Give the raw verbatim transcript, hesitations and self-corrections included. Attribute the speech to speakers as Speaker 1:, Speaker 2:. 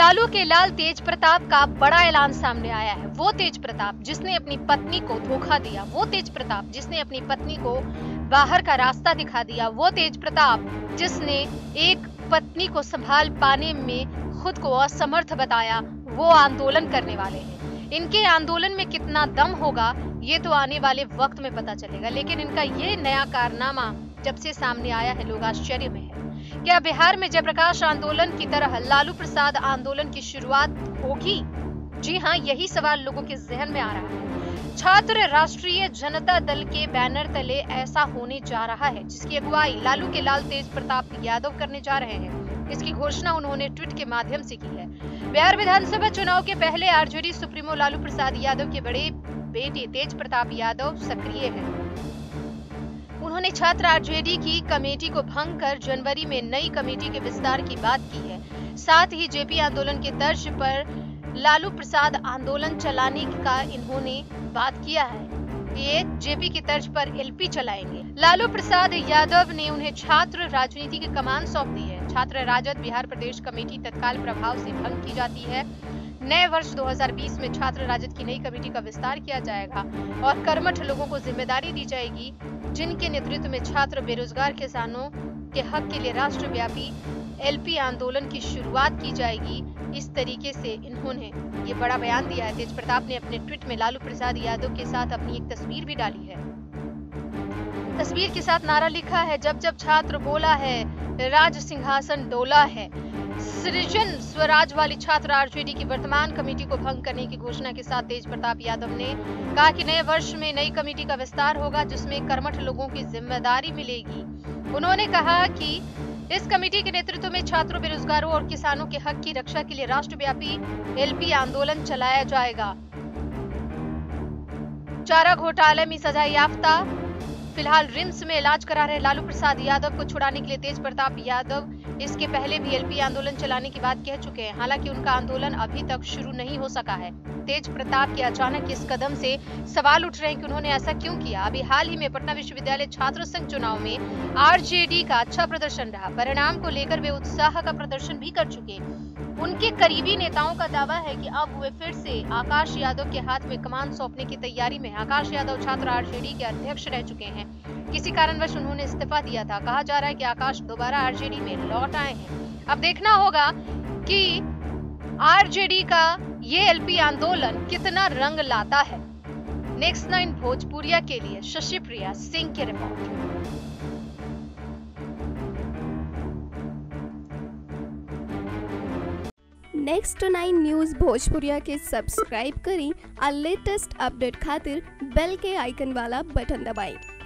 Speaker 1: लालू के लाल तेज प्रताप का बड़ा ऐलान सामने आया है। वो तेज प्रताप जिसने अपनी पत्नी को धोखा दिया, वो तेज प्रताप जिसने अपनी पत्नी को बाहर का रास्ता दिखा दिया, वो तेज प्रताप जिसने एक पत्नी को संभाल पाने में खुद को असमर्थ बताया, वो आंदोलन करने वाले हैं। इनके आंदोलन में कितना दम होगा ये तो आने वाले वक्त में पता चलेगा, लेकिन इनका ये नया कारनामा जब से सामने आया है लोग आश्चर्य में है। क्या बिहार में जयप्रकाश आंदोलन की तरह लालू प्रसाद आंदोलन की शुरुआत होगी? जी हाँ, यही सवाल लोगों के जहन में आ रहा है। छात्र राष्ट्रीय जनता दल के बैनर तले ऐसा होने जा रहा है, जिसकी अगुवाई लालू के लाल तेज प्रताप यादव करने जा रहे हैं। इसकी घोषणा उन्होंने ट्वीट के माध्यम से की है। बिहार विधानसभा चुनाव के पहले आरजेडी सुप्रीमो लालू प्रसाद यादव के बड़े बेटे तेज प्रताप यादव सक्रिय हैं। उन्होंने छात्र आरजेडी की कमेटी को भंग कर जनवरी में नई कमेटी के विस्तार की बात की है। साथ ही जेपी आंदोलन के तर्ज पर लालू प्रसाद आंदोलन चलाने का इन्होंने बात किया है। ये जेपी की तर्ज पर एलपी चलाएंगे। लालू प्रसाद यादव ने उन्हें छात्र राजनीति की कमान सौंप दी है। छात्र राजद बिहार प्रदेश कमेटी तत्काल प्रभाव से भंग की जाती है। नए वर्ष दो हज़ार बीस में छात्र राजद की नई कमेटी का विस्तार किया जाएगा और कर्मठ लोगों को जिम्मेदारी दी जाएगी, जिनके नेतृत्व में छात्र बेरोजगार किसानों के हक के लिए राष्ट्रव्यापी एलपी आंदोलन की शुरुआत की जाएगी। इस तरीके से इन्होंने ये बड़ा बयान दिया है। तेज प्रताप ने अपने ट्वीट में लालू प्रसाद यादव के साथ अपनी एक तस्वीर भी डाली है। तस्वीर के साथ नारा लिखा है, जब जब छात्र बोला है राज सिंहासन डोला है। सृजन स्वराज वाली छात्र आरजेडी की वर्तमान कमेटी को भंग करने की घोषणा के साथ तेज प्रताप यादव ने कहा कि नए वर्ष में नई कमेटी का विस्तार होगा, जिसमें कर्मठ लोगों की जिम्मेदारी मिलेगी। उन्होंने कहा कि इस कमेटी के नेतृत्व में छात्रों, बेरोजगारों और किसानों के हक की रक्षा के लिए राष्ट्रव्यापी एलपी आंदोलन चलाया जाएगा। चारा घोटाले में सजा याफ्ता फिलहाल रिम्स में इलाज करा रहे लालू प्रसाद यादव को छुड़ाने के लिए तेज प्रताप यादव इसके पहले भी एलपी आंदोलन चलाने की बात कह चुके हैं। हालांकि उनका आंदोलन अभी तक शुरू नहीं हो सका है। तेज प्रताप के अचानक इस कदम से सवाल उठ रहे हैं कि उन्होंने ऐसा क्यों किया। अभी हाल ही में पटना विश्वविद्यालय छात्र संघ चुनाव में आरजेडी का अच्छा प्रदर्शन रहा। परिणाम को लेकर वे उत्साह का प्रदर्शन भी कर चुके। उनके करीबी नेताओं का दावा है कि अब वे फिर से आकाश यादव के हाथ में कमान सौंपने की तैयारी में। आकाश यादव छात्र आरजेडी के अध्यक्ष रह चुके हैं। किसी कारणवश उन्होंने इस्तीफा दिया था। कहा जा रहा है कि आकाश दोबारा आरजेडी में लौट आए हैं। अब देखना होगा कि आरजेडी का ये एलपी आंदोलन कितना रंग लाता है। नेक्स्ट नाइन भोजपुरिया के लिए शशि प्रिया सिंह की report.
Speaker 2: Next nine news Bhojpuriya के सब्सक्राइब करी और लेटेस्ट अपडेट खातिर बेल के आइकन वाला बटन दबाएं।